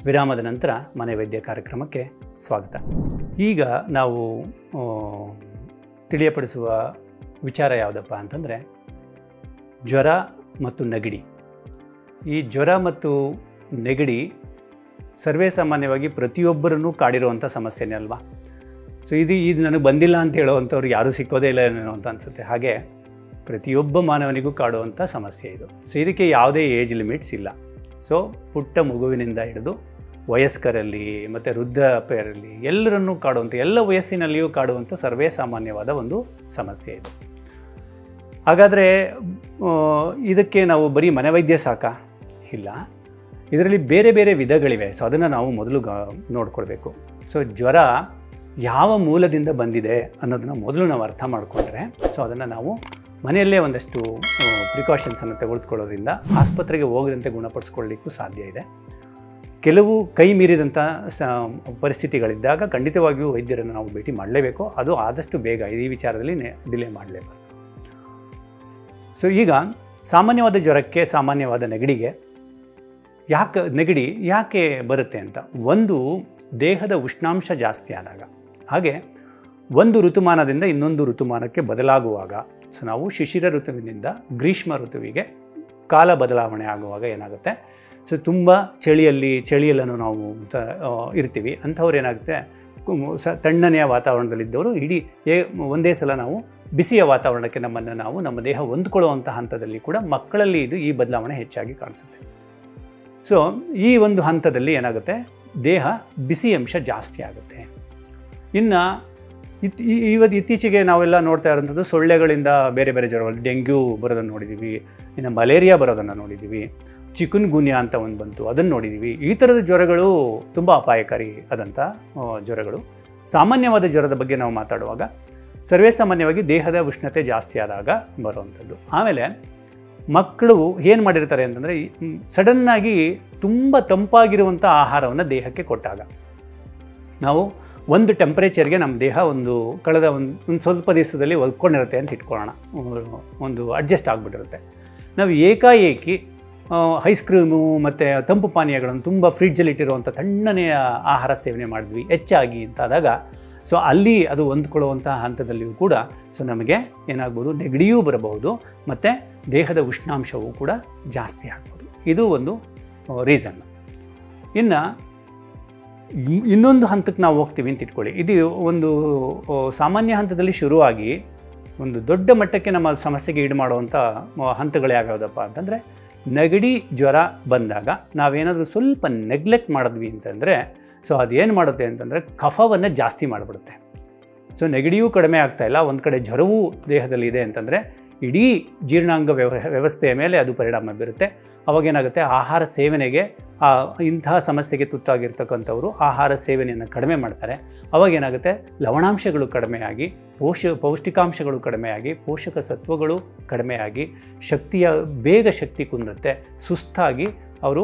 ವಿರಾಮದ ನಂತರ ಮನೆ ವೈದ್ಯ ಕಾರ್ಯಕ್ರಮಕ್ಕೆ ಸ್ವಾಗತ. ಈಗ ನಾವು ತಿಳಿಯಪಡಿಸುವ ವಿಚಾರ ಯಾವುದಪ್ಪ ಅಂತಂದರೆ ಜ್ವರ ಮತ್ತು ನೆಗಡಿ. ಈ ಜ್ವರ ಮತ್ತು ನೆಗಡಿ ಸರ್ವೇ ಸಾಮಾನ್ಯವಾಗಿ ಪ್ರತಿಯೊಬ್ಬರನ್ನು ಕಾಡಿರುವಂಥ ಸಮಸ್ಯೆನೇ ಅಲ್ವಾ. ಸೊ ಇದು ನನಗೆ ಬಂದಿಲ್ಲ ಅಂತ ಹೇಳುವಂಥವ್ರು ಯಾರೂ ಸಿಕ್ಕೋದೇ ಇಲ್ಲ ಏನೋ ಅಂತ ಅನಿಸುತ್ತೆ. ಹಾಗೆ ಪ್ರತಿಯೊಬ್ಬ ಮಾನವನಿಗೂ ಕಾಡುವಂಥ ಸಮಸ್ಯೆ ಇದು. ಸೊ ಇದಕ್ಕೆ ಯಾವುದೇ ಏಜ್ ಲಿಮಿಟ್ಸ್ ಇಲ್ಲ. ಸೊ ಪುಟ್ಟ ಮಗುವಿನಿಂದ ಹಿಡಿದು ವಯಸ್ಕರಲ್ಲಿ ಮತ್ತು ವೃದ್ಧಾಪ್ಯರಲ್ಲಿ ಎಲ್ಲರನ್ನೂ ಕಾಡುವಂಥ, ಎಲ್ಲ ವಯಸ್ಸಿನಲ್ಲಿಯೂ ಕಾಡುವಂಥ ಸರ್ವೇ ಸಾಮಾನ್ಯವಾದ ಒಂದು ಸಮಸ್ಯೆ ಇದು. ಹಾಗಾದರೆ ಇದಕ್ಕೆ ನಾವು ಬರೀ ಮನೆವೈದ್ಯ ಸಾಕಾ? ಇಲ್ಲ, ಇದರಲ್ಲಿ ಬೇರೆ ಬೇರೆ ವಿಧಗಳಿವೆ. ಸೊ ಅದನ್ನು ನಾವು ಮೊದಲು ನೋಡ್ಕೊಳ್ಬೇಕು. ಸೊ ಜ್ವರ ಯಾವ ಮೂಲದಿಂದ ಬಂದಿದೆ ಅನ್ನೋದನ್ನು ಮೊದಲು ನಾವು ಅರ್ಥ ಮಾಡಿಕೊಂಡ್ರೆ, ಸೊ ಅದನ್ನು ನಾವು ಮನೆಯಲ್ಲೇ ಒಂದಷ್ಟು ಪ್ರಿಕಾಷನ್ಸನ್ನು ತೆಗೆದುಕೊಳ್ಳೋದ್ರಿಂದ ಆಸ್ಪತ್ರೆಗೆ ಹೋಗದಂತೆ ಗುಣಪಡಿಸ್ಕೊಳ್ಳಿಕ್ಕೂ ಸಾಧ್ಯ ಇದೆ. ಕೆಲವು ಕೈ ಮೀರಿದಂಥ ಪರಿಸ್ಥಿತಿಗಳಿದ್ದಾಗ ಖಂಡಿತವಾಗಿಯೂ ವೈದ್ಯರನ್ನು ನಾವು ಭೇಟಿ ಮಾಡಲೇಬೇಕು. ಅದು ಆದಷ್ಟು ಬೇಗ ಈ ವಿಚಾರದಲ್ಲಿ ಡಿಲೇ ಮಾಡಲೇಬಾರ್ದು. ಸೊ ಈಗ ಸಾಮಾನ್ಯವಾದ ಜ್ವರಕ್ಕೆ, ಸಾಮಾನ್ಯವಾದ ನೆಗಡಿಗೆ ನೆಗಡಿ ಯಾಕೆ ಬರುತ್ತೆ ಅಂತ, ಒಂದು ದೇಹದ ಉಷ್ಣಾಂಶ ಜಾಸ್ತಿ ಆದಾಗ, ಹಾಗೆ ಒಂದು ಋತುಮಾನದಿಂದ ಇನ್ನೊಂದು ಋತುಮಾನಕ್ಕೆ ಬದಲಾಗುವಾಗ, ಸೊ ನಾವು ಶಿಶಿರ ಋತುವಿನಿಂದ ಗ್ರೀಷ್ಮ ಋತುವಿಗೆ ಕಾಲ ಬದಲಾವಣೆ ಆಗುವಾಗ ಏನಾಗುತ್ತೆ, ಸೊ ತುಂಬ ಚಳಿಯಲ್ಲೂ ನಾವು ಇರ್ತೀವಿ. ಅಂಥವ್ರು ಏನಾಗುತ್ತೆ, ತಣ್ಣನೆಯ ವಾತಾವರಣದಲ್ಲಿದ್ದವರು ಒಂದೇ ಸಲ ನಾವು ಬಿಸಿಯ ವಾತಾವರಣಕ್ಕೆ ನಮ್ಮ ದೇಹ ಹೊಂದ್ಕೊಳ್ಳುವಂಥ ಹಂತದಲ್ಲಿ ಕೂಡ ಮಕ್ಕಳಲ್ಲಿ ಈ ಬದಲಾವಣೆ ಹೆಚ್ಚಾಗಿ ಕಾಣಿಸುತ್ತೆ. ಸೊ ಈ ಒಂದು ಹಂತದಲ್ಲಿ ಏನಾಗುತ್ತೆ, ದೇಹ ಬಿಸಿ ಅಂಶ ಜಾಸ್ತಿ ಆಗುತ್ತೆ. ಇನ್ನು ಇತ್ತೀಚೆಗೆ ನಾವೆಲ್ಲ ನೋಡ್ತಾ ಇರೋಂಥದ್ದು ಸೊಳ್ಳೆಗಳಿಂದ ಬೇರೆ ಬೇರೆ ಜ್ವರಗಳು, ಡೆಂಗ್ಯೂ ಬರೋದನ್ನು ನೋಡಿದ್ದೀವಿ, ಇನ್ನು ಮಲೇರಿಯಾ ಬರೋದನ್ನು ನೋಡಿದ್ದೀವಿ, ಚಿಕನ್ ಗುನ್ಯಾ ಅಂತ ಒಂದು ಬಂತು, ಅದನ್ನು ನೋಡಿದ್ದೀವಿ. ಈ ಥರದ ಜ್ವರಗಳು ತುಂಬ ಅಪಾಯಕಾರಿ ಆದಂಥ ಜ್ವರಗಳು. ಸಾಮಾನ್ಯವಾದ ಜ್ವರದ ಬಗ್ಗೆ ನಾವು ಮಾತಾಡುವಾಗ ಸರ್ವೇ ಸಾಮಾನ್ಯವಾಗಿ ದೇಹದ ಉಷ್ಣತೆ ಜಾಸ್ತಿ ಆದಾಗ ಬರುವಂಥದ್ದು. ಆಮೇಲೆ ಮಕ್ಕಳು ಏನು ಮಾಡಿರ್ತಾರೆ ಅಂತಂದರೆ, ಸಡನ್ನಾಗಿ ತುಂಬ ತಂಪಾಗಿರುವಂಥ ಆಹಾರವನ್ನು ದೇಹಕ್ಕೆ ಕೊಟ್ಟಾಗ, ನಾವು ಒಂದು ಟೆಂಪ್ರೇಚರ್ಗೆ ನಮ್ಮ ದೇಹ ಕಳೆದ ಒಂದು ಸ್ವಲ್ಪ ದಿವಸದಲ್ಲಿ ಹೊಲ್ಕೊಂಡಿರುತ್ತೆ ಅಂತ ಇಟ್ಕೊಳ್ಳೋಣ, ಒಂದು ಅಡ್ಜಸ್ಟ್ ಆಗಿಬಿಟ್ಟಿರುತ್ತೆ. ನಾವು ಏಕಾಏಕಿ ಐಸ್ ಕ್ರೀಮು ಮತ್ತು ತಂಪು ಪಾನೀಯಗಳನ್ನು ತುಂಬ ಫ್ರಿಡ್ಜಲ್ಲಿಟ್ಟಿರುವಂಥ ತಣ್ಣನೆಯ ಆಹಾರ ಸೇವನೆ ಮಾಡಿದ್ವಿ ಹೆಚ್ಚಾಗಿ ಅಂತಾದಾಗ, ಸೊ ಅಲ್ಲಿ ಅದು ಹೊಂದ್ಕೊಳ್ಳುವಂಥ ಹಂತದಲ್ಲಿಯೂ ಕೂಡ ಸೊ ನಮಗೆ ಏನಾಗ್ಬೋದು, ನೆಗಡಿಯೂ ಬರಬಹುದು ಮತ್ತು ದೇಹದ ಉಷ್ಣಾಂಶವೂ ಕೂಡ ಜಾಸ್ತಿ ಆಗ್ಬೋದು. ಇದು ಒಂದು ರೀಸನ್. ಇನ್ನು ಇನ್ನೊಂದು ಹಂತಕ್ಕೆ ನಾವು ಹೋಗ್ತೀವಿ ಅಂತ ಇಟ್ಕೊಳ್ಳಿ. ಇದು ಒಂದು ಸಾಮಾನ್ಯ ಹಂತದಲ್ಲಿ ಶುರುವಾಗಿ ಒಂದು ದೊಡ್ಡ ಮಟ್ಟಕ್ಕೆ ನಮ್ಮ ಸಮಸ್ಯೆಗೆ ಈಡು ಮಾಡುವಂಥ ಹಂತಗಳು ಯಾವ್ಯಾವುದಪ್ಪ ಅಂತಂದರೆ, ನೆಗಡಿ ಜ್ವರ ಬಂದಾಗ ನಾವೇನಾದರೂ ಸ್ವಲ್ಪ ನೆಗ್ಲೆಕ್ಟ್ ಮಾಡಿದ್ವಿ ಅಂತಂದರೆ, ಸೊ ಅದೇನು ಮಾಡುತ್ತೆ ಅಂತಂದರೆ ಕಫವನ್ನು ಜಾಸ್ತಿ ಮಾಡಿಬಿಡುತ್ತೆ. ಸೊ ನೆಗಡಿಯೂ ಕಡಿಮೆ ಆಗ್ತಾಯಿಲ್ಲ, ಒಂದು ಕಡೆ ಜ್ವರವೂ ದೇಹದಲ್ಲಿದೆ ಅಂತಂದರೆ ಇಡೀ ಜೀರ್ಣಾಂಗ ವ್ಯವಸ್ಥೆಯ ಮೇಲೆ ಅದು ಪರಿಣಾಮ ಬೀರುತ್ತೆ. ಅವಾಗೇನಾಗುತ್ತೆ, ಆಹಾರ ಸೇವನೆಗೆ ಇಂತಹ ಸಮಸ್ಯೆಗೆ ತುತ್ತಾಗಿರ್ತಕ್ಕಂಥವರು ಆಹಾರ ಸೇವನೆಯನ್ನು ಕಡಿಮೆ ಮಾಡ್ತಾರೆ. ಅವಾಗೇನಾಗುತ್ತೆ, ಲವಣಾಂಶಗಳು ಕಡಿಮೆಯಾಗಿ, ಪೌಷ್ಟಿಕಾಂಶಗಳು ಕಡಿಮೆಯಾಗಿ, ಪೋಷಕ ಸತ್ವಗಳು ಕಡಿಮೆಯಾಗಿ, ಬೇಗ ಶಕ್ತಿ ಕುಂದುತ್ತೆ, ಸುಸ್ತಾಗಿ ಅವರು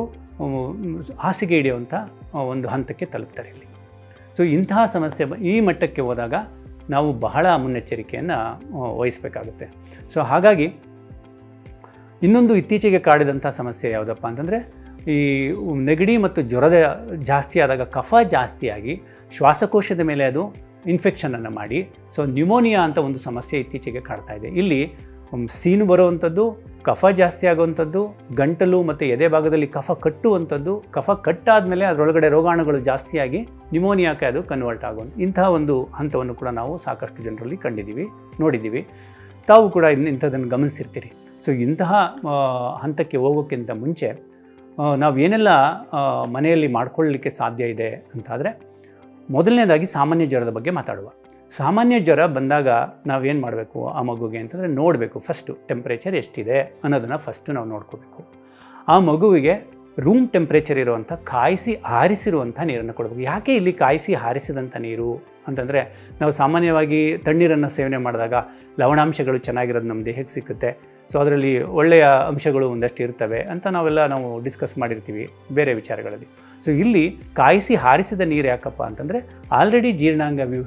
ಹಾಸಿಗೆ ಹಿಡಿಯುವಂಥ ಒಂದು ಹಂತಕ್ಕೆ ತಲುಪ್ತಾರೆ ಇಲ್ಲಿ. ಸೊ ಇಂತಹ ಸಮಸ್ಯೆ ಈ ಮಟ್ಟಕ್ಕೆ ಹೋದಾಗ ನಾವು ಬಹಳ ಮುನ್ನೆಚ್ಚರಿಕೆಯನ್ನು ವಹಿಸಬೇಕಾಗುತ್ತೆ. ಸೊ ಹಾಗಾಗಿ ಇನ್ನೊಂದು ಇತ್ತೀಚೆಗೆ ಕಾಡಿದಂಥ ಸಮಸ್ಯೆ ಯಾವುದಪ್ಪ ಅಂತಂದರೆ, ಈ ನೆಗಡಿ ಮತ್ತು ಜ್ವರದ ಜಾಸ್ತಿ ಆದಾಗ ಕಫ ಜಾಸ್ತಿಯಾಗಿ ಶ್ವಾಸಕೋಶದ ಮೇಲೆ ಅದು ಇನ್ಫೆಕ್ಷನನ್ನು ಮಾಡಿ, ಸೊ ನ್ಯೂಮೋನಿಯಾ ಅಂತ ಒಂದು ಸಮಸ್ಯೆ ಇತ್ತೀಚೆಗೆ ಕಾಡ್ತಾ ಇದೆ. ಇಲ್ಲಿ ಸೀನು ಬರುವಂಥದ್ದು, ಕಫ ಜಾಸ್ತಿ ಆಗುವಂಥದ್ದು, ಗಂಟಲು ಮತ್ತು ಎದೆ ಭಾಗದಲ್ಲಿ ಕಫ ಕಟ್ಟುವಂಥದ್ದು, ಕಫ ಕಟ್ಟಾದಮೇಲೆ ಅದರೊಳಗಡೆ ರೋಗಾಣುಗಳು ಜಾಸ್ತಿಯಾಗಿ ನ್ಯೂಮೋನಿಯಾಕ್ಕೆ ಅದು ಕನ್ವರ್ಟ್ ಆಗುವಂಥ ಇಂತಹ ಒಂದು ಹಂತವನ್ನು ಕೂಡ ನಾವು ಸಾಕಷ್ಟು ಜನರಲ್ಲಿ ನೋಡಿದ್ದೀವಿ. ತಾವು ಕೂಡ ಇಂಥದ್ದನ್ನು ಗಮನಿಸಿರ್ತೀರಿ. ಸೊ ಇಂತಹ ಹಂತಕ್ಕೆ ಹೋಗೋಕ್ಕಿಂತ ಮುಂಚೆ ನಾವು ಏನೆಲ್ಲ ಮನೆಯಲ್ಲಿ ಮಾಡ್ಕೊಳ್ಳಲಿಕ್ಕೆ ಸಾಧ್ಯ ಇದೆ ಅಂತಾದರೆ, ಮೊದಲನೇದಾಗಿ ಸಾಮಾನ್ಯ ಜ್ವರದ ಬಗ್ಗೆ ಮಾತಾಡುವ. ಸಾಮಾನ್ಯ ಜ್ವರ ಬಂದಾಗ ನಾವೇನು ಮಾಡಬೇಕು ಆ ಮಗುಗೆ ಅಂತಂದರೆ, ನೋಡಬೇಕು ಫಸ್ಟು ಟೆಂಪ್ರೇಚರ್ ಎಷ್ಟಿದೆ ಅನ್ನೋದನ್ನು ಫಸ್ಟು ನಾವು ನೋಡ್ಕೋಬೇಕು. ಆ ಮಗುವಿಗೆ ರೂಮ್ ಟೆಂಪ್ರೇಚರ್ ಇರುವಂಥ ಕಾಯಿಸಿ ಆರಿಸಿರುವಂಥ ನೀರನ್ನು ಕೊಡಬೇಕು. ಯಾಕೆ ಇಲ್ಲಿ ಕಾಯಿಸಿ ಆರಿಸಿದಂಥ ನೀರು ಅಂತಂದರೆ, ನಾವು ಸಾಮಾನ್ಯವಾಗಿ ತಣ್ಣೀರನ್ನು ಸೇವನೆ ಮಾಡಿದಾಗ ಲವಣಾಂಶಗಳು ಚೆನ್ನಾಗಿರೋದು ನಮ್ಮ ದೇಹಕ್ಕೆ ಸಿಕ್ಕುತ್ತೆ. ಸೊ ಅದರಲ್ಲಿ ಒಳ್ಳೆಯ ಅಂಶಗಳು ಒಂದಷ್ಟು ಇರ್ತವೆ ಅಂತ ನಾವು ಡಿಸ್ಕಸ್ ಮಾಡಿರ್ತೀವಿ ಬೇರೆ ವಿಚಾರಗಳಲ್ಲಿ. ಸೊ ಇಲ್ಲಿ ಕಾಯಿಸಿ ಹಾರಿಸಿದ ನೀರು ಯಾಕಪ್ಪ ಅಂತಂದರೆ, ಆಲ್ರೆಡಿ ಜೀರ್ಣಾಂಗ ವ್ಯೂಹ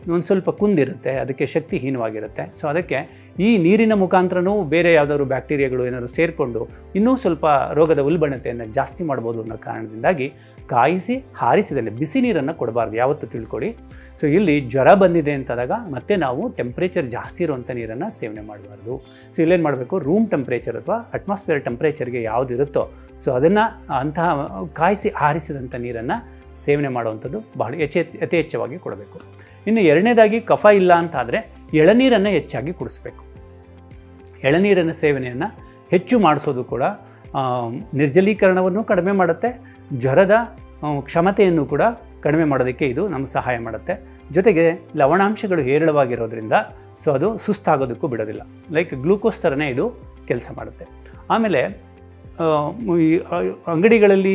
ಒಂದು ಸ್ವಲ್ಪ ಕುಂದಿರುತ್ತೆ, ಅದಕ್ಕೆ ಶಕ್ತಿಹೀನವಾಗಿರುತ್ತೆ. ಸೊ ಅದಕ್ಕೆ ಈ ನೀರಿನ ಮುಖಾಂತರನೂ ಬೇರೆ ಯಾವುದಾದ್ರು ಬ್ಯಾಕ್ಟೀರಿಯಾಗಳು ಏನಾದರೂ ಸೇರಿಕೊಂಡು ಇನ್ನೂ ಸ್ವಲ್ಪ ರೋಗದ ಉಲ್ಬಣತೆಯನ್ನು ಜಾಸ್ತಿ ಮಾಡ್ಬೋದು ಅನ್ನೋ ಕಾರಣದಿಂದಾಗಿ ಕಾಯಿಸಿ ಹಾರಿಸಿದಲ್ಲಿ ಬಿಸಿ ನೀರನ್ನು ಕೊಡಬಾರ್ದು, ಯಾವತ್ತೂ ತಿಳ್ಕೊಳ್ಳಿ. ಸೊ ಇಲ್ಲಿ ಜ್ವರ ಬಂದಿದೆ ಅಂತಾದಾಗ ಮತ್ತೆ ನಾವು ಟೆಂಪ್ರೇಚರ್ ಜಾಸ್ತಿ ಇರುವಂಥ ನೀರನ್ನು ಸೇವನೆ ಮಾಡಬಾರ್ದು. ಸೊ ಇಲ್ಲೇನು ಮಾಡಬೇಕು, ರೂಮ್ ಟೆಂಪ್ರೇಚರ್ ಅಥವಾ ಅಟ್ಮಾಸ್ಫಿಯರ್ ಟೆಂಪ್ರೇಚರ್ಗೆ ಯಾವುದಿರುತ್ತೋ ಸೊ ಅದನ್ನು ಅಂತಹ ಕಾಯಿಸಿ ಆರಿಸಿದಂಥ ನೀರನ್ನು ಸೇವನೆ ಮಾಡುವಂಥದ್ದು ಬಹಳ ಯಥೇಚ್ಛವಾಗಿ ಕೊಡಬೇಕು. ಇನ್ನು ಎರಡನೇದಾಗಿ ಕಫ ಇಲ್ಲ ಅಂತಾದರೆ ಎಳನೀರನ್ನು ಹೆಚ್ಚಾಗಿ ಕುಡಿಸ್ಬೇಕು. ಎಳನೀರಿನ ಸೇವನೆಯನ್ನು ಹೆಚ್ಚು ಮಾಡಿಸೋದು ಕೂಡ ನಿರ್ಜಲೀಕರಣವನ್ನು ಕಡಿಮೆ ಮಾಡುತ್ತೆ, ಜ್ವರದ ಕ್ಷಮತೆಯನ್ನು ಕೂಡ ಕಡಿಮೆ ಮಾಡೋದಕ್ಕೆ ಇದು ನಮ್ಗೆ ಸಹಾಯ ಮಾಡುತ್ತೆ. ಜೊತೆಗೆ ಲವಣಾಂಶಗಳು ಹೇರಳವಾಗಿರೋದ್ರಿಂದ ಸೊ ಅದು ಸುಸ್ತಾಗೋದಕ್ಕೂ ಬಿಡೋದಿಲ್ಲ, ಲೈಕ್ ಗ್ಲೂಕೋಸ್ ಥರನೇ ಇದು ಕೆಲಸ ಮಾಡುತ್ತೆ. ಆಮೇಲೆ ಈ ಅಂಗಡಿಗಳಲ್ಲಿ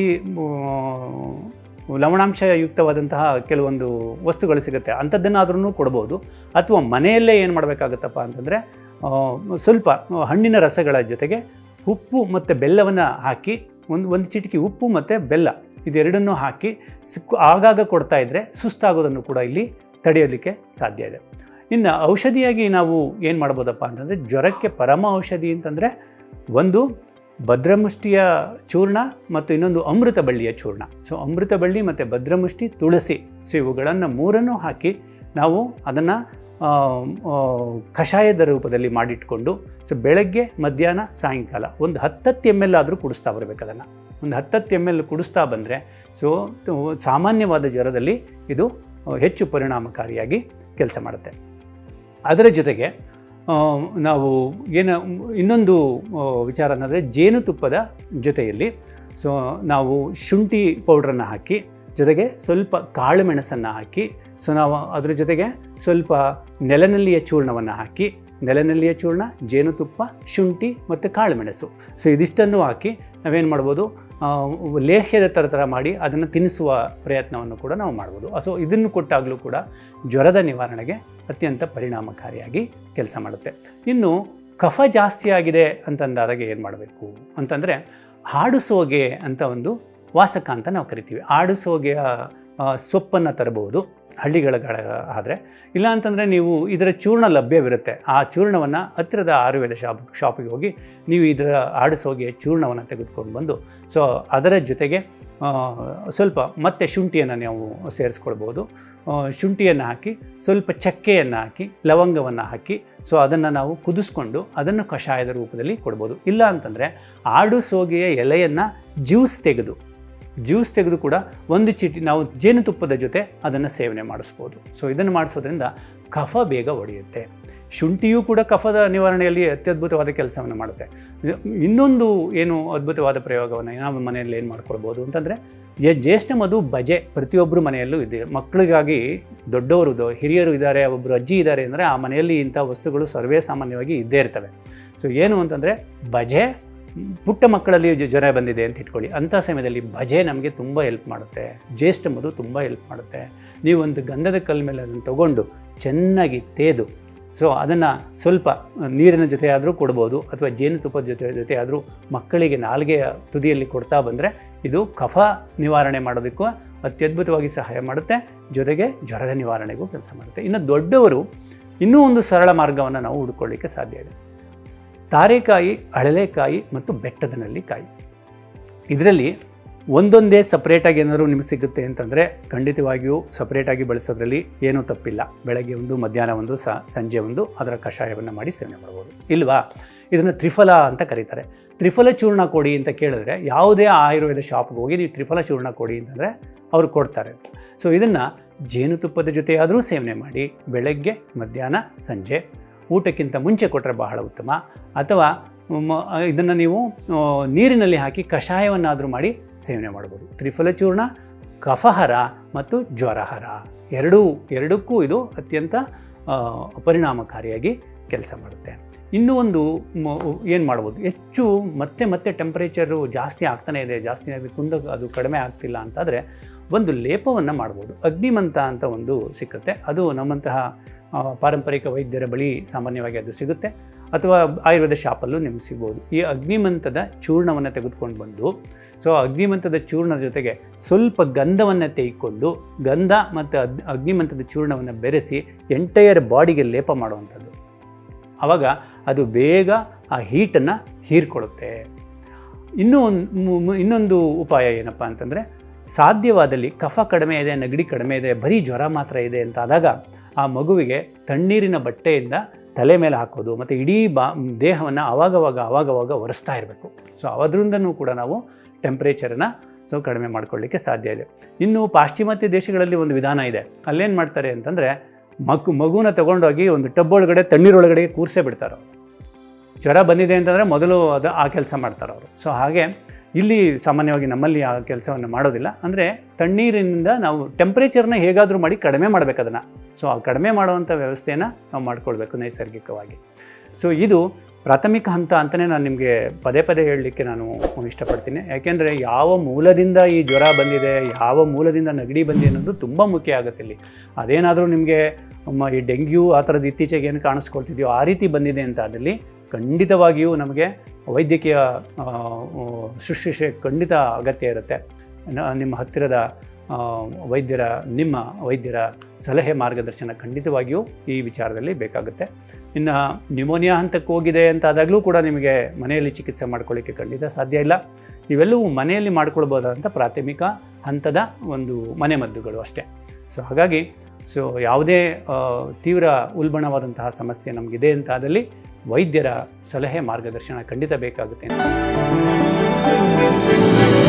ಲವಣಾಂಶಯುಕ್ತವಾದಂತಹ ಕೆಲವೊಂದು ವಸ್ತುಗಳು ಸಿಗುತ್ತೆ, ಅಂಥದ್ದನ್ನಾದ್ರೂ ಕೊಡ್ಬೋದು. ಅಥವಾ ಮನೆಯಲ್ಲೇ ಏನು ಮಾಡಬೇಕಾಗುತ್ತಪ್ಪ ಅಂತಂದರೆ ಸ್ವಲ್ಪ ಹಣ್ಣಿನ ರಸಗಳ ಜೊತೆಗೆ ಉಪ್ಪು ಮತ್ತು ಬೆಲ್ಲವನ್ನು ಹಾಕಿ ಒಂದು ಚಿಟಿಕೆ ಉಪ್ಪು ಮತ್ತು ಬೆಲ್ಲ ಇದೆರಡನ್ನೂ ಹಾಕಿ ಆಗಾಗ ಕೊಡ್ತಾ ಇದ್ದರೆ ಸುಸ್ತಾಗೋದನ್ನು ಕೂಡ ಇಲ್ಲಿ ತಡೆಯೋದಕ್ಕೆ ಸಾಧ್ಯ ಇದೆ. ಇನ್ನು ಔಷಧಿಯಾಗಿ ನಾವು ಏನು ಮಾಡ್ಬೋದಪ್ಪ ಅಂತಂದರೆ ಜ್ವರಕ್ಕೆ ಪರಮ ಔಷಧಿ ಅಂತಂದರೆ ಒಂದು ಭದ್ರಮುಷ್ಟಿಯ ಚೂರ್ಣ ಮತ್ತು ಇನ್ನೊಂದು ಅಮೃತ ಬಳ್ಳಿಯ ಚೂರ್ಣ. ಸೊ ಅಮೃತ ಬಳ್ಳಿ ಮತ್ತು ಭದ್ರಮುಷ್ಟಿ, ತುಳಸಿ, ಸೊ ಇವುಗಳನ್ನು ಮೂರನ್ನೂ ಹಾಕಿ ನಾವು ಅದನ್ನು ಕಷಾಯದ ರೂಪದಲ್ಲಿ ಮಾಡಿಟ್ಕೊಂಡು ಸೊ ಬೆಳಗ್ಗೆ ಮಧ್ಯಾಹ್ನ ಸಾಯಂಕಾಲ ಒಂದು 10 ml ಆದರೂ ಕುಡಿಸ್ತಾ ಬರಬೇಕು. ಅದನ್ನು ಒಂದು 10 ml ಕುಡಿಸ್ತಾ ಬಂದರೆ ಸೊ ಸಾಮಾನ್ಯವಾದ ಜ್ವರದಲ್ಲಿ ಇದು ಹೆಚ್ಚು ಪರಿಣಾಮಕಾರಿಯಾಗಿ ಕೆಲಸ ಮಾಡುತ್ತೆ. ಅದರ ಜೊತೆಗೆ ನಾವು ಇನ್ನೊಂದು ವಿಚಾರ ಅನ್ನೋದರೆ ಜೇನುತುಪ್ಪದ ಜೊತೆಯಲ್ಲಿ ಸೊ ನಾವು ಶುಂಠಿ ಪೌಡ್ರನ್ನು ಹಾಕಿ ಜೊತೆಗೆ ಸ್ವಲ್ಪ ಕಾಳು ಮೆಣಸನ್ನು ಹಾಕಿ ಸೊ ನಾವು ಅದ್ರ ಜೊತೆಗೆ ಸ್ವಲ್ಪ ನೆಲನೆಲ್ಲಿಯ ಚೂರ್ಣವನ್ನು ಹಾಕಿ, ನೆಲನೆಲ್ಲಿಯ ಚೂರ್ಣ, ಜೇನುತುಪ್ಪ, ಶುಂಠಿ ಮತ್ತು ಕಾಳುಮೆಣಸು ಸೊ ಇದಿಷ್ಟನ್ನು ಹಾಕಿ ನಾವೇನು ಮಾಡ್ಬೋದು, ಲೇಹ್ಯದ ಥರ ಮಾಡಿ ಅದನ್ನು ತಿನ್ನಿಸುವ ಪ್ರಯತ್ನವನ್ನು ಕೂಡ ನಾವು ಮಾಡ್ಬೋದು. ಅಥವಾ ಇದನ್ನು ಕೊಟ್ಟಾಗಲೂ ಕೂಡ ಜ್ವರದ ನಿವಾರಣೆಗೆ ಅತ್ಯಂತ ಪರಿಣಾಮಕಾರಿಯಾಗಿ ಕೆಲಸ ಮಾಡುತ್ತೆ. ಇನ್ನು ಕಫ ಜಾಸ್ತಿ ಆಗಿದೆ ಅಂತಂದಾಗ ಏನು ಮಾಡಬೇಕು ಅಂತಂದರೆ ಆಡುಸೋಗೆ ಅಂತ ಒಂದು ವಾಸಕ ಅಂತ ನಾವು ಕರಿತೀವಿ. ಆಡುಸೋಗೆಯ ಸೊಪ್ಪನ್ನು ತರಬಹುದು ಹಳ್ಳಿಗಳ ಆದರೆ, ಇಲ್ಲ ಅಂತಂದರೆ ನೀವು ಇದರ ಚೂರ್ಣ ಲಭ್ಯವಿರುತ್ತೆ. ಆ ಚೂರ್ಣವನ್ನು ಹತ್ತಿರದ ಆಯುರ್ವೇದ ಶಾಪಿಗೆ ಹೋಗಿ ನೀವು ಇದರ ಆಡುಸೋಗೆಯ ಚೂರ್ಣವನ್ನು ತೆಗೆದುಕೊಂಡು ಬಂದು ಸೊ ಅದರ ಜೊತೆಗೆ ಸ್ವಲ್ಪ ಮತ್ತೆ ಶುಂಠಿಯನ್ನು ನಾವು ಸೇರಿಸ್ಕೊಳ್ಬೋದು. ಶುಂಠಿಯನ್ನು ಹಾಕಿ ಸ್ವಲ್ಪ ಚಕ್ಕೆಯನ್ನು ಹಾಕಿ ಲವಂಗವನ್ನು ಹಾಕಿ ಸೊ ಅದನ್ನು ನಾವು ಕುದಿಸ್ಕೊಂಡು ಅದನ್ನು ಕಷಾಯದ ರೂಪದಲ್ಲಿ ಕೊಡ್ಬೋದು. ಇಲ್ಲ ಅಂತಂದರೆ ಆಡುಸೋಗೆಯ ಎಲೆಯನ್ನು ಜ್ಯೂಸ್ ತೆಗೆದು ಕೂಡ ಒಂದು ನಾವು ಜೇನುತುಪ್ಪದ ಜೊತೆ ಅದನ್ನು ಸೇವನೆ ಮಾಡಿಸ್ಬೋದು. ಸೊ ಇದನ್ನು ಮಾಡಿಸೋದ್ರಿಂದ ಕಫ ಬೇಗ ಒಡೆಯುತ್ತೆ. ಶುಂಠಿಯೂ ಕೂಡ ಕಫದ ನಿವಾರಣೆಯಲ್ಲಿ ಅತ್ಯದ್ಭುತವಾದ ಕೆಲಸವನ್ನು ಮಾಡುತ್ತೆ. ಇನ್ನೊಂದು ಏನು ಅದ್ಭುತವಾದ ಪ್ರಯೋಗವನ್ನು ನಾವು ಮನೆಯಲ್ಲಿ ಏನು ಮಾಡ್ಕೊಳ್ಬೋದು ಅಂತಂದರೆ ಜ್ಯೇಷ್ಠ ಮಧು ಬಜೆ ಪ್ರತಿಯೊಬ್ಬರು ಮನೆಯಲ್ಲೂ ಇದೆ. ಮಕ್ಕಳಿಗಾಗಿ ದೊಡ್ಡವರು ಹಿರಿಯರು ಇದ್ದಾರೆ, ಒಬ್ಬರು ಅಜ್ಜಿ ಇದ್ದಾರೆ ಅಂದರೆ ಆ ಮನೆಯಲ್ಲಿ ಇಂಥ ವಸ್ತುಗಳು ಸರ್ವೇ ಸಾಮಾನ್ಯವಾಗಿ ಇದ್ದೇ ಇರ್ತವೆ. ಸೊ ಏನು ಅಂತಂದರೆ ಬಜೆ, ಪುಟ್ಟ ಮಕ್ಕಳಲ್ಲಿ ಜ್ವರ ಬಂದಿದೆ ಅಂತ ಇಟ್ಕೊಳ್ಳಿ, ಅಂಥ ಸಮಯದಲ್ಲಿ ಬಜೆ ನಮಗೆ ತುಂಬ ಹೆಲ್ಪ್ ಮಾಡುತ್ತೆ. ಜ್ಯೇಷ್ಠ ಮಧು ತುಂಬ ಹೆಲ್ಪ್ ಮಾಡುತ್ತೆ. ನೀವೊಂದು ಗಂಧದ ಕಲ್ಲು ಮೇಲೆ ಅದನ್ನು ತೊಗೊಂಡು ಚೆನ್ನಾಗಿ ತೇದು ಸೊ ಅದನ್ನು ಸ್ವಲ್ಪ ನೀರಿನ ಜೊತೆ ಆದರೂ ಕೊಡ್ಬೋದು, ಅಥವಾ ಜೇನುತುಪ್ಪದ ಜೊತೆ ಆದರೂ ಮಕ್ಕಳಿಗೆ ನಾಲಿಗೆಯ ತುದಿಯಲ್ಲಿ ಕೊಡ್ತಾ ಬಂದರೆ ಇದು ಕಫ ನಿವಾರಣೆ ಮಾಡೋದಕ್ಕೂ ಅತ್ಯದ್ಭುತವಾಗಿ ಸಹಾಯ ಮಾಡುತ್ತೆ, ಜೊತೆಗೆ ಜ್ವರದ ನಿವಾರಣೆಗೂ ಕೆಲಸ ಮಾಡುತ್ತೆ. ಇನ್ನು ದೊಡ್ಡವರು ಇನ್ನೂ ಒಂದು ಸರಳ ಮಾರ್ಗವನ್ನು ನಾವು ಹುಡ್ಕೊಳ್ಳಿಕ್ಕೆ ಸಾಧ್ಯ ಇದೆ. ತಾರೆಕಾಯಿ, ಅಳಲೆಕಾಯಿ ಮತ್ತು ಬೆಟ್ಟದ ನೆಲ್ಲಿಕಾಯಿ, ಇದರಲ್ಲಿ ಒಂದೊಂದೇ ಸಪ್ರೇಟಾಗಿ ಏನಾದರೂ ನಿಮಗೆ ಸಿಗುತ್ತೆ ಅಂತಂದರೆ ಖಂಡಿತವಾಗಿಯೂ ಸಪ್ರೇಟಾಗಿ ಬಳಸೋದ್ರಲ್ಲಿ ಏನೂ ತಪ್ಪಿಲ್ಲ. ಬೆಳಗ್ಗೆ ಒಂದು, ಮಧ್ಯಾಹ್ನ ಒಂದು, ಸಂಜೆ ಒಂದು ಅದರ ಕಷಾಯವನ್ನು ಮಾಡಿ ಸೇವನೆ ಮಾಡ್ಬೋದು. ಇಲ್ವಾ, ಇದನ್ನು ತ್ರಿಫಲ ಅಂತ ಕರೀತಾರೆ. ತ್ರಿಫಲ ಚೂರ್ಣ ಕೊಡಿ ಅಂತ ಕೇಳಿದ್ರೆ ಯಾವುದೇ ಆಯುರ್ವೇದ ಶಾಪ್ಗೆ ಹೋಗಿ ನೀವು ತ್ರಿಫಲ ಚೂರ್ಣ ಕೊಡಿ ಅಂತಂದರೆ ಅವರು ಕೊಡ್ತಾರೆ. ಸೊ ಇದನ್ನು ಜೇನುತುಪ್ಪದ ಜೊತೆಯಾದರೂ ಸೇವನೆ ಮಾಡಿ ಬೆಳಗ್ಗೆ, ಮಧ್ಯಾಹ್ನ, ಸಂಜೆ ಊಟಕ್ಕಿಂತ ಮುಂಚೆ ಕೊಟ್ಟರೆ ಬಹಳ ಉತ್ತಮ. ಅಥವಾ ಇದನ್ನು ನೀವು ನೀರಿನಲ್ಲಿ ಹಾಕಿ ಕಷಾಯವನ್ನಾದರೂ ಮಾಡಿ ಸೇವನೆ ಮಾಡ್ಬೋದು. ತ್ರಿಫಲ ಚೂರ್ಣ ಕಫಹರ ಮತ್ತು ಜ್ವರಹರ ಎರಡಕ್ಕೂ ಇದು ಅತ್ಯಂತ ಪರಿಣಾಮಕಾರಿಯಾಗಿ ಕೆಲಸ ಮಾಡುತ್ತೆ. ಇನ್ನೂ ಒಂದು ಏನು ಮಾಡ್ಬೋದು, ಹೆಚ್ಚು ಮತ್ತೆ ಟೆಂಪ್ರೇಚರು ಜಾಸ್ತಿ ಆಗ್ತಾನೆ ಇದೆ, ಅದು ಕಡಿಮೆ ಆಗ್ತಿಲ್ಲ ಅಂತಾದರೆ ಒಂದು ಲೇಪವನ್ನು ಮಾಡ್ಬೋದು. ಅಗ್ನಿಮಂತ ಅಂತ ಒಂದು ಸಿಕ್ಕುತ್ತೆ, ಅದು ನಮ್ಮಂತಹ ಪಾರಂಪರಿಕ ವೈದ್ಯರ ಬಳಿ ಸಾಮಾನ್ಯವಾಗಿ ಅದು ಸಿಗುತ್ತೆ. ಅಥವಾ ಆಯುರ್ವೇದ ಶಾಪಲ್ಲೂ ನಿಮ್ಗೆ ಸಿಗ್ಬೋದು. ಈ ಅಗ್ನಿಮಂತದ ಚೂರ್ಣವನ್ನು ತೆಗೆದುಕೊಂಡು ಬಂದು, ಸೊ ಅಗ್ನಿಮಂತದ ಚೂರ್ಣದ ಜೊತೆಗೆ ಸ್ವಲ್ಪ ಗಂಧವನ್ನು ತೆಗೆದುಕೊಂಡು ಗಂಧ ಮತ್ತು ಅಗ್ನಿಮಂತದ ಚೂರ್ಣವನ್ನು ಬೆರೆಸಿ ಎಂಟೈರ್ ಬಾಡಿಗೆ ಲೇಪ ಮಾಡುವಂಥದ್ದು. ಆವಾಗ ಅದು ಬೇಗ ಆ ಹೀಟನ್ನು ಹೀರ್ಕೊಳ್ಳುತ್ತೆ. ಇನ್ನೊಂದು ಉಪಾಯ ಏನಪ್ಪ ಅಂತಂದರೆ, ಸಾಧ್ಯವಾದಲ್ಲಿ ಕಫ ಕಡಿಮೆ ಇದೆ, ನೆಗಡಿ ಕಡಿಮೆ ಇದೆ, ಬರೀ ಜ್ವರ ಮಾತ್ರ ಇದೆ ಅಂತ ಆದಾಗ ಆ ಮಗುವಿಗೆ ತಣ್ಣೀರಿನ ಬಟ್ಟೆಯಿಂದ ತಲೆ ಮೇಲೆ ಹಾಕೋದು ಮತ್ತು ಇಡೀ ದೇಹವನ್ನು ಆವಾಗವಾಗ ಒರೆಸ್ತಾ ಇರಬೇಕು. ಸೊ ಅದರಿಂದನೂ ಕೂಡ ನಾವು ಟೆಂಪ್ರೇಚರನ್ನು ಕಡಿಮೆ ಮಾಡ್ಕೊಳ್ಳಿಕ್ಕೆ ಸಾಧ್ಯ ಇದೆ. ಇನ್ನು ಪಾಶ್ಚಿಮಾತ್ಯ ದೇಶಗಳಲ್ಲಿ ಒಂದು ವಿಧಾನ ಇದೆ. ಅಲ್ಲೇನು ಮಾಡ್ತಾರೆ ಅಂತಂದರೆ, ಮಗುನ ತಗೊಂಡೋಗಿ ಒಂದು ಟಬ್ ಒಳಗಡೆ ತಣ್ಣೀರೊಳಗಡೆ ಕೂರಿಸೇ ಬಿಡ್ತಾರೆ. ಜ್ವರ ಬಂದಿದೆ ಅಂತಂದರೆ ಮೊದಲು ಆ ಕೆಲಸ ಮಾಡ್ತಾರೆ ಅವರು. ಸೊ ಹಾಗೆ ಇಲ್ಲಿ ಸಾಮಾನ್ಯವಾಗಿ ನಮ್ಮಲ್ಲಿ ಆ ಕೆಲಸವನ್ನು ಮಾಡೋದಿಲ್ಲ. ಅಂದರೆ ತಣ್ಣೀರಿನಿಂದ ನಾವು ಟೆಂಪ್ರೇಚರ್ನ ಹೇಗಾದರೂ ಮಾಡಿ ಕಡಿಮೆ ಮಾಡಬೇಕು ಅದನ್ನು. ಸೊ ಆ ಕಡಿಮೆ ಮಾಡುವಂಥ ವ್ಯವಸ್ಥೆಯನ್ನು ನಾವು ಮಾಡ್ಕೊಳ್ಬೇಕು ನೈಸರ್ಗಿಕವಾಗಿ. ಸೊ ಇದು ಪ್ರಾಥಮಿಕ ಹಂತ ಅಂತಲೇ ನಾನು ನಿಮಗೆ ಪದೇ ಹೇಳಲಿಕ್ಕೆ ನಾನು ಇಷ್ಟಪಡ್ತೀನಿ. ಯಾಕೆಂದರೆ ಯಾವ ಮೂಲದಿಂದ ಈ ಜ್ವರ ಬಂದಿದೆ, ಯಾವ ಮೂಲದಿಂದ ನೆಗಡಿ ಬಂದಿದೆ ಅನ್ನೋದು ತುಂಬ ಮುಖ್ಯ ಆಗುತ್ತೆ ಇಲ್ಲಿ. ಅದೇನಾದರೂ ನಿಮಗೆ ಈ ಡೆಂಗ್ಯೂ ಆ ಥರದ್ದು ಇತ್ತೀಚೆಗೆ ಏನು ಕಾಣಿಸ್ಕೊಳ್ತಿದೆಯೋ ಆ ರೀತಿ ಬಂದಿದೆ ಅಂತ ಆದಲ್ಲಿ ಖಂಡಿತವಾಗಿಯೂ ನಮಗೆ ವೈದ್ಯಕೀಯ ಶುಶ್ರೂಷೆ ಖಂಡಿತ ಅಗತ್ಯ ಇರುತ್ತೆ. ನಿಮ್ಮ ಹತ್ತಿರದ ನಿಮ್ಮ ವೈದ್ಯರ ಸಲಹೆ ಮಾರ್ಗದರ್ಶನ ಖಂಡಿತವಾಗಿಯೂ ಈ ವಿಚಾರದಲ್ಲಿ ಬೇಕಾಗುತ್ತೆ. ಇನ್ನು ನ್ಯೂಮೋನಿಯಾ ಹಂತಕ್ಕೆ ಹೋಗಿದೆ ಅಂತಾದಾಗಲೂ ಕೂಡ ನಿಮಗೆ ಮನೆಯಲ್ಲಿ ಚಿಕಿತ್ಸೆ ಮಾಡ್ಕೊಳ್ಳಿಕ್ಕೆ ಖಂಡಿತ ಸಾಧ್ಯ ಇಲ್ಲ. ಇವೆಲ್ಲವೂ ಮನೆಯಲ್ಲಿ ಮಾಡ್ಕೊಳ್ಬೋದಾದಂಥ ಪ್ರಾಥಮಿಕ ಹಂತದ ಒಂದು ಮನೆಮದ್ದುಗಳು ಅಷ್ಟೇ. ಸೊ ಹಾಗಾಗಿ ಯಾವುದೇ ತೀವ್ರ ಉಲ್ಬಣವಾದಂತಹ ಸಮಸ್ಯೆ ನಮಗಿದೆ ಅಂತಾದಲ್ಲಿ ವೈದ್ಯರ ಸಲಹೆ ಮಾರ್ಗದರ್ಶನ ಖಂಡಿತ ಬೇಕಾಗುತ್ತೆ.